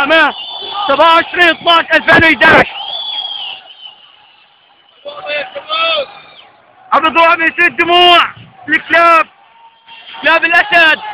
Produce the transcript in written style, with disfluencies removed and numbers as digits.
حماه 27/12/2011. عبد الضوء يسيل دموع الكلاب، كلاب الاسد.